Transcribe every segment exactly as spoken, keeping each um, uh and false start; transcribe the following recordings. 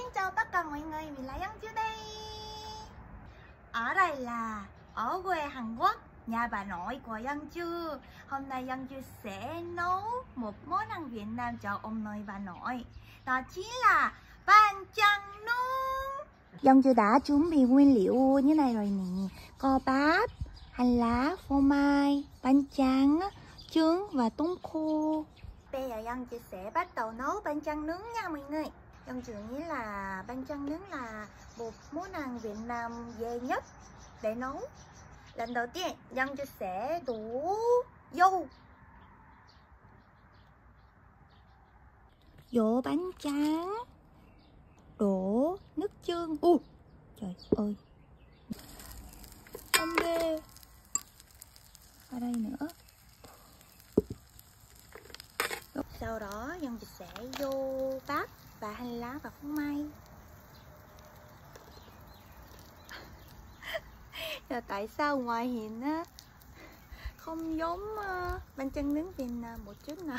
Xin chào tất cả mọi người, mình là Yeongju đây. Ở đây là ở quê Hàn Quốc, nhà bà nội của Yeongju. Hôm nay Yeongju sẽ nấu một món ăn Việt Nam cho ông nội bà nội. Đó chính là bánh-tráng nướng. Yeongju đã chuẩn bị nguyên liệu như này rồi nè. Có bắp, hành lá, phô mai, bánh tráng, trứng và tôm khô. Bây giờ Yeongju sẽ bắt đầu nấu bánh-tráng nướng nha mọi người. Yeongju nghĩ là bánh-tráng nướng là một món ăn Việt Nam dễ nhất để nấu. Lần đầu tiên Yeongju sẽ đổ dầu vô bánh tráng, đổ nước tương. Ui trời ơi, không ghê. Ở đây nữa. Sau đó Yeongju sẽ vô bắp và hành lá và phô mai. Là tại sao ngoài hình á không giống uh, bánh-tráng nướng Việt Nam một chút nào.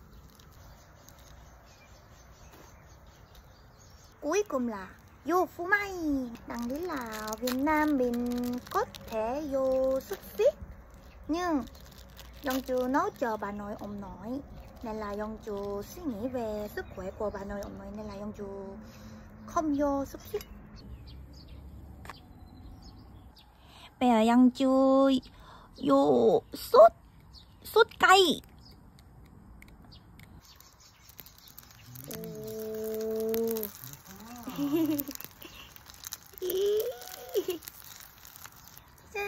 Cuối cùng là vô phô mai. Đáng lý là Việt Nam mình có thể vô xúc xích, nhưng Yeongju nấu cho bà nội ông nội nên là Yeongju suy nghĩ về sức khỏe của bà nội ông nội nên là Yeongju không vô xúc xích. Bây giờ Yeongju vô sốt sốt cay. Chân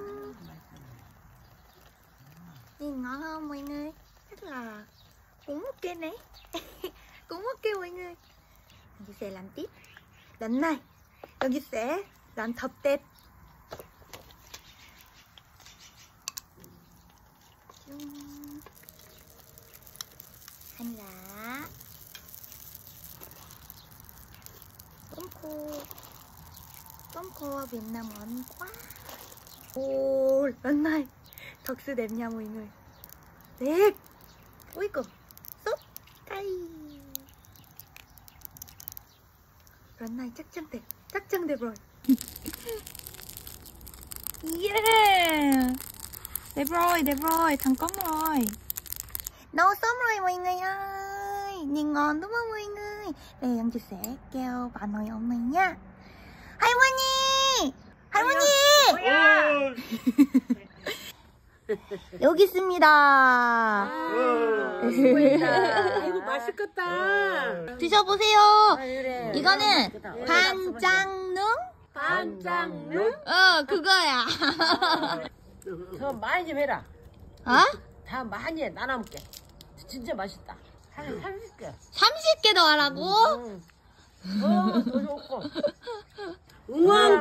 nhìn ngon không mọi người? Rất là cũng ok đấy. Cũng ok mọi người. Yeongju sẽ làm tiếp. Lần này Yeongju sẽ làm thật tết. Hành lá, tôm khô. Tôm khô Việt Nam ngon quá. Ồ, lần này thật sự đẹp nha mọi người. Đẹp. Cuối cùng sốt cay. Lần này chắc chắn đẹp, chắc chắn đẹp rồi. Yeah, đẹp rồi, đẹp rồi, thành công rồi. Nấu xong rồi mọi người ơi. Nhìn ngon đúng không mọi người? Bây giờ Yeongju sẽ kêu bà nội ông này nha. 할머니! 할머니! 여기 있습니다. 이거 맛있겠다. 드셔보세요. 아, 그래. 이거는 반장능? 반장능? 어, 그거야. 더 많이 좀 해라. 어? 다 많이 해. 나눠 먹게. 진짜 맛있다. 한 삼십 개. 삼십 개 더 하라고? 응. 어, 더 좋고. 응원